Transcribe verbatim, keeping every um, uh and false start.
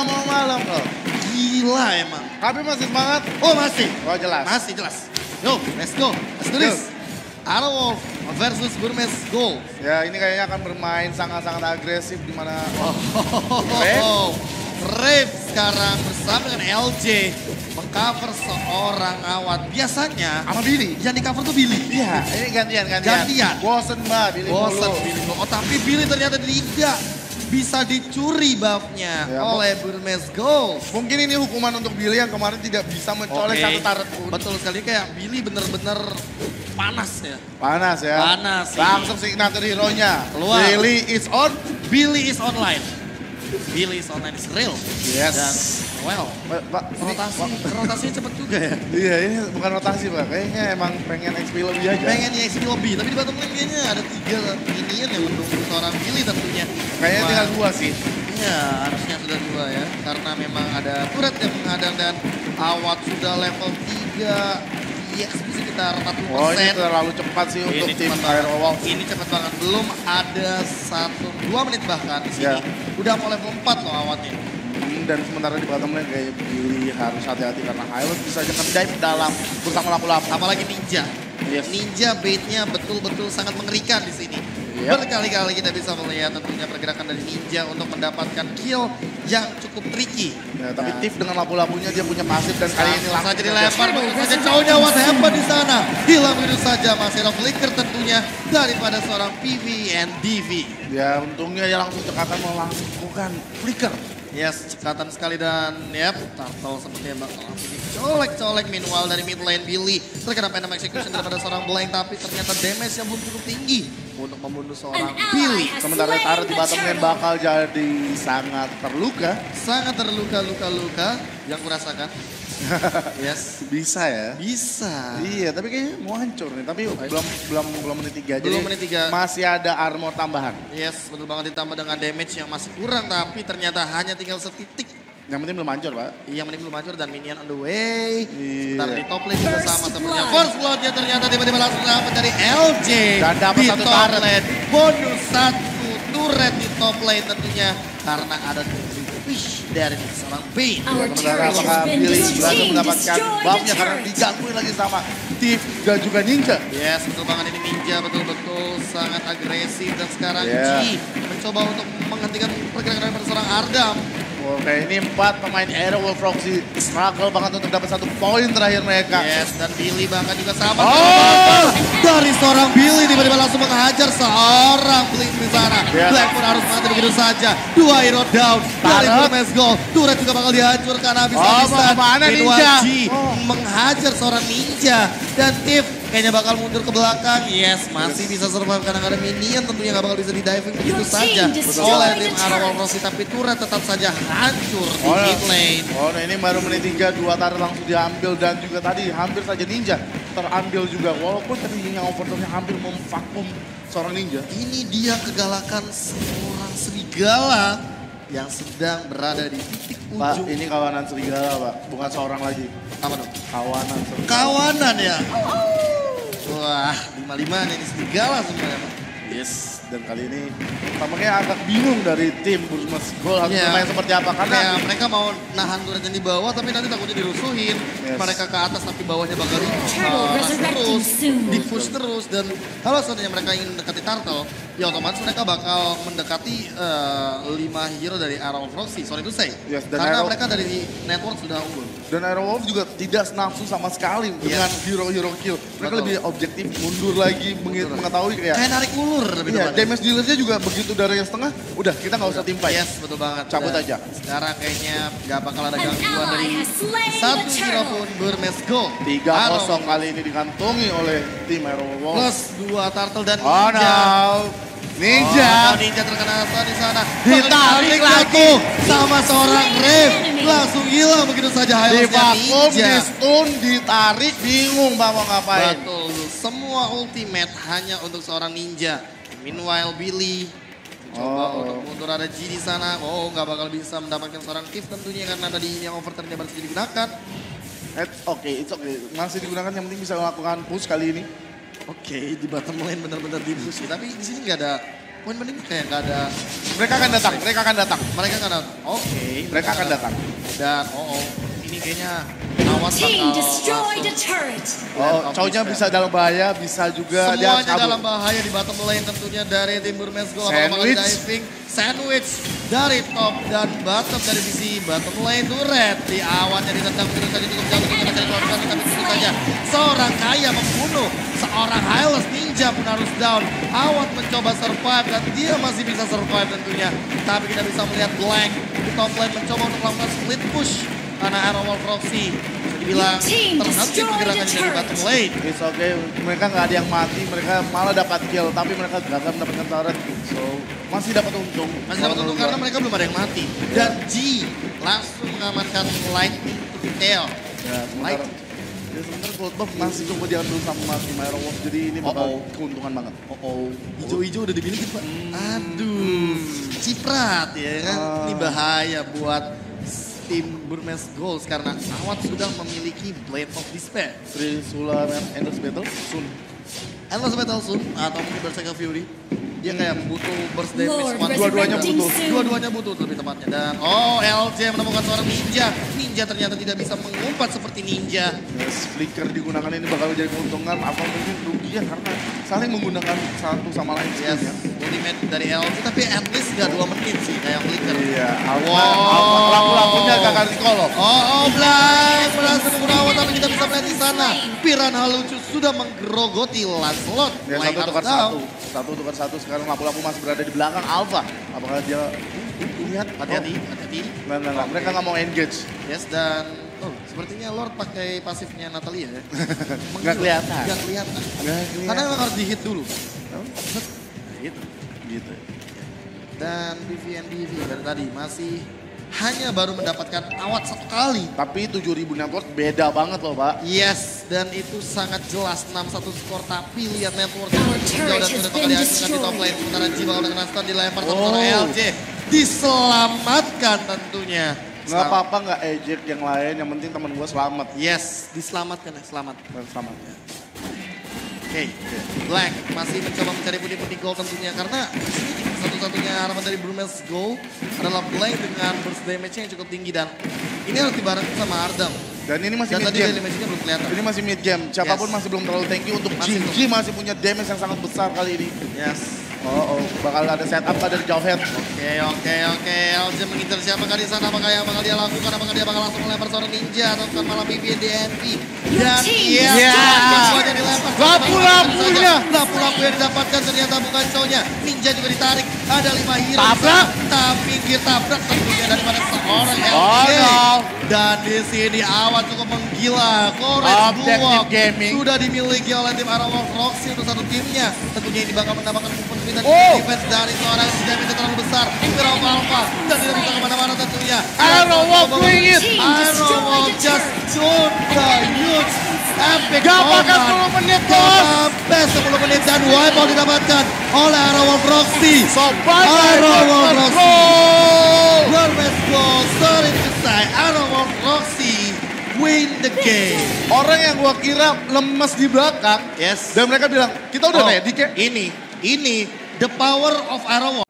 malam loh. Gila emang. Tapi masih semangat? Oh masih. Oh jelas. Masih jelas. Yo, let's go. Let's do this. Arrow versus Burmese Gold. Ya ini kayaknya akan bermain sangat-sangat agresif di mana Oh, oh, Rave sekarang bersama dengan L J mengcover seorang Awat. Biasanya sama Billy. yang di cover tuh Billy. Iya, ini gantian gantian. Gantian. Bosen mbak Billy Bosen mulu. Billy. Oh tapi Billy ternyata tidak bisa dicuri buffnya Ya, oleh Burmese Gold. Mungkin ini hukuman untuk Billy yang kemarin tidak bisa mencolek Oke. satu turret pun. Betul sekali, kayak Billy bener-bener panas ya. Panas ya. Panas sih. Langsung signature hero-nya. Keluar. Billy is on. Billy is online. Billy is online is real. Yes. Dan well, Pak, Pak, ini- rotasi, Pak. rotasinya cepet juga ya. Iya ini bukan rotasi pak. Kayaknya emang pengen X P lebih aja. Pengen X P lebih, tapi di bottom lane kayaknya ada tiga minion yang mendukung seorang Billy tentunya. Kayaknya Wah, tinggal dua sih. Iya, harusnya sudah dua ya. Karena memang ada turret yang menghadang dan Awat sudah level tiga. E X P sekitar empat puluh persen. Oh ini terlalu cepat sih untuk Ini tim cepat banget. Aerowolf. Ini cepat banget. Belum ada satu, dua menit bahkan di sini. Ya. Udah mau level empat loh Awatnya. Hmm, dan sementara di bottom lane kayaknya Billy harus hati-hati karena Hylos bisa aja nge-dive dalam bersama lapu-lapu. Apalagi Ninja. Yes. Ninja baitnya betul-betul sangat mengerikan di sini. Yep. Berkali-kali kita bisa melihat tentunya pergerakan dari Ninja untuk mendapatkan kill yang cukup tricky. Ya, tapi Nah, Tiff dengan lapu-lapunya dia punya pasif dan kali ini langsung langsung saja dilempar, begitu saja cowoknya what happened di sana. Hilang begitu saja, masih ada flicker tentunya daripada seorang P V and D V. Ya untungnya ya langsung cekatan melakukan flicker. Yes, cekatan sekali dan yep, Turtle sepertinya bakal langsung dicolek-colek. Meanwhile dari mid lane Billy terkena Phantom Execution daripada seorang Blank, tapi ternyata damage yang belum cukup tinggi untuk membunuh seorang Billy. Sementara Tara di bottom lane bakal jadi sangat terluka. Sangat terluka, luka-luka yang kurasakan. Yes, Bisa ya. bisa. Iya, tapi kayaknya mau hancur nih. Tapi belum belum belum menit tiga. Belum Jadi menit tiga. masih ada armor tambahan. Yes, betul banget, ditambah dengan damage yang masih kurang, tapi ternyata hanya tinggal setitik. Yang penting belum hancur, Pak. Yang menit belum hancur dan minion on the way. Iya. Sebentar di top lane juga sama sepertinya. First bloodnya ternyata tiba-tiba langsung dapat dari L J. Dan dapat di satu top turret. lane. Bonus satu turret di top lane tentunya. Karena ada fish dari seorang Bane. Sementara apakah Billy berhasil mendapatkan buffnya karena digangguin lagi sama Tiff dan juga Ninja. Yes, betul banget, ini Ninja betul-betul sangat agresif. Dan sekarang Yeah. G mencoba untuk menghentikan pergerakan dari seorang Ardam. Oke, ini empat pemain Aerowolf Roxy struggle banget untuk dapat satu poin terakhir mereka. Yes, dan Billy bahkan juga sama. Oh! Dari seorang Billy tiba-tiba langsung menghajar seorang Blink di sana. Yes. Black pun harus mati begitu saja. Dua hero down dari Turret. Burmese Gold. Turret juga bakal dihancurkan Oh, habis-habisan. mau kemana Meanwhile, Ninja? G Oh. menghajar seorang Ninja. Dan Tiff kayaknya bakal mundur ke belakang. Yes, masih bisa survive karena ada minion tentunya nggak bakal bisa di-diving begitu saja oleh tim Aerowolf Roxy. Tapi turret tetap saja hancur di Oh, mid lane. oh, nah ini baru menit tiga, dua tarik langsung diambil dan juga tadi hampir saja Ninja terambil juga. Walaupun tadi yang overturn-nya hampir memvakum seorang Ninja. Ini dia kegalakan seorang serigala yang sedang berada di titik Pak, ujung. ini kawanan serigala, Pak. Bukan seorang lagi. Apa dong? Kawanan serigala. Kawanan ya. Wah, lima lima nih ini serigala semuanya. Pak. Yes, dan kali ini tampaknya agak bingung dari tim Burmese Gold harus Iya. bermain seperti apa. Karena Kayak mereka mau nahan turretnya di bawah tapi nanti takutnya dirusuhin. Yes. Mereka ke atas tapi bawahnya bakal di Turtle uh, resurrecting terus, soon. di push terus. Dan kalau seandainya mereka ingin mendekati Turtle, ya otomatis mereka bakal mendekati uh, lima hero dari Arrow Roxy. Sorry to say. Yes, dan Karena Arrow- mereka dari network sudah unggul. dan Aerowolf juga tidak nafsu sama sekali dengan hero-hero kill. Mereka Betul. lebih objektif, mundur lagi, mengi- mengetahui kayak Kayak narik ulur lebih iya, tepatnya. damage dealernya juga begitu dari yang setengah, udah kita nggak usah tim fight. Yes, betul banget. Cabut Dan aja. Sekarang kayaknya gak bakal ada An gangguan ally dari has slain satu the hero turtle. pun Burmese Gold. tiga kosong Arrow kali ini dikantongi oleh tim Aerowolf. plus dua turtle dan Oh ninja. no, Ninja. Oh, ninja terkena asal di sana. Ditarik lagi. jatuh sama seorang Rave. Langsung hilang begitu saja Di highlightnya vakum, ninja. di stun, ditarik, bingung Pak mau ngapain. Betul, semua ultimate hanya untuk seorang ninja. Meanwhile Billy coba Oh. untuk mundur, ada G di sana. Oh, nggak bakal bisa mendapatkan seorang Tiff tentunya karena tadi yang overturn-nya baru saja digunakan. It's okay, it's okay. Masih digunakan, yang penting bisa melakukan push kali ini. Oke, di bottom lane benar-benar di push. Tapi di sini nggak ada poin penting kayak nggak ada. Mereka akan datang, mereka akan datang. Mereka akan datang. Oke. Okay, mereka akan datang. Dan oh, oh ini kayaknya awas bakal langsung. Oh, cowoknya bisa dalam bahaya, bisa juga dia semuanya dalam bahaya di bottom lane tentunya dari tim Burmese Gold. Sandwich. Diving, sandwich dari top dan bottom dari sisi bottom lane. Turret di awannya ditendang begitu saja cukup jauh untuk mencari keluarga, tapi tentu saja seorang kaya membunuh seorang Hylos Ninja pun harus down. Awat mencoba survive dan dia masih bisa survive tentunya. Tapi kita bisa melihat Blank di top lane mencoba untuk melakukan split push. Karena Arrow Wolf Roxy bisa dibilang terhenti pergerakan dari bottom lane. It's okay, mereka nggak ada yang mati, mereka malah dapat kill, tapi mereka gagal mendapatkan turret. So, masih dapat untung. Masih dapat untung karena mereka belum ada yang mati. Dan G langsung mengamankan Lightning to tail. Ya, sementara, ya, sementara Gold Buff masih coba diambil sama tim Arrow Wolf, jadi ini bakal oh, oh. keuntungan banget. Oh oh, hijau-hijau udah dimiliki Pak. Hmm. Aduh, ciprat ya kan. Uh. Ini bahaya buat tim Burmese Gold karena Awat sudah memiliki Blade of Despair. Trisula Endless Battle soon. Endless Battle soon atau mungkin Berserker Fury. Dia kayak butuh burst damage. Dua-duanya butuh. Dua-duanya butuh lebih tepatnya. Dan oh L J menemukan seorang ninja. Ninja ternyata tidak bisa mengumpat seperti ninja. Yes, flicker digunakan ini bakal jadi keuntungan apa mungkin rugi ya karena saling menggunakan satu sama lain. Yes, ultimate dari L J tapi at least gak dua menit sih kayak flicker. Iya, wow. Lampu-lampunya gak akan dikolok. Oh, oh Black berhasil menggunakan tapi kita bisa melihat di sana. Piranha lucu sudah menggerogoti Lancelot. Ya, satu tukar satu. Satu tukar satu sekarang lampu-lampu masih berada di belakang Alpha. Apakah dia lihat? Hati-hati, hati-hati. Nah, nah, nah. Mereka nggak mau engage. Yes, dan oh, sepertinya Lord pakai pasifnya Natalia ya. Nggak kelihatan. Nggak kelihatan. Karena memang harus di-hit dulu. Oh, gitu. Gitu. Dan B V N D V dari tadi masih hanya baru mendapatkan awat satu kali. Tapi tujuh ribu network beda banget loh Pak. Yes, dan itu sangat jelas enam satu skor. Tapi lihat network jauh dan sudah bakal dihasilkan di top lane. Sementara G bakal dengan stun dilempar sama oh. seorang L J. Diselamatkan tentunya. Nggak apa-apa nggak ejek yang lain, yang penting teman gue selamat. Yes, diselamatkan ya, selamat. Selamat. Oke, okay. Black masih mencoba mencari pundi-pundi gol tentunya karena satu-satunya harapan dari Burmese Gold adalah Blank dengan burst damage-nya yang cukup tinggi dan ini harus dibarengin sama Ardam. Dan ini masih dan mid game. Damage-nya belum kelihatan. Ini masih mid game. Siapapun yes. masih belum terlalu tanky untuk G. G masih punya damage yang sangat besar kali ini. Yes. Oh, oh, bakal ada setup dari jauh head. Oke, oke, oke. L J mengincar siapakah di sana? Apakah yang bakal dia lakukan? Apakah dia bakal langsung melempar seorang ninja atau kan malah B B D N P? Dan iya, semuanya dilempar. Lampu-lampunya. Lampu-lampu yang didapatkan ternyata bukan cowoknya. Ninja juga ditarik. Ada lima hero. Tabrak. Tapi dia tabrak tentunya daripada seorang L J. Oh, no. Dan di sini Awat cukup menggila. Courage Blue Gaming sudah dimiliki oleh tim Arrow Wolf Roxy untuk satu timnya. Tentunya ini bakal mendapatkan movement dan oh. defense dari seorang damage terlalu besar. Arrow Alpha dan tidak bisa kemana-mana tentunya. Arrow Wolf wing it. Arrow Wolf just don't the huge epic gak pakai sepuluh menit bos. Sampai sepuluh menit dan wipe out didapatkan oleh Arrow Wolf Roxy. Sobat Arrow Wolf Roxy. Burmese Gold sering selesai. Arrow Wolf Roxy win the game. Orang yang gua kira lemes di belakang. Yes. Dan mereka bilang, kita udah oh, ready kayak. Ini, ini the power of Arrow Wolf.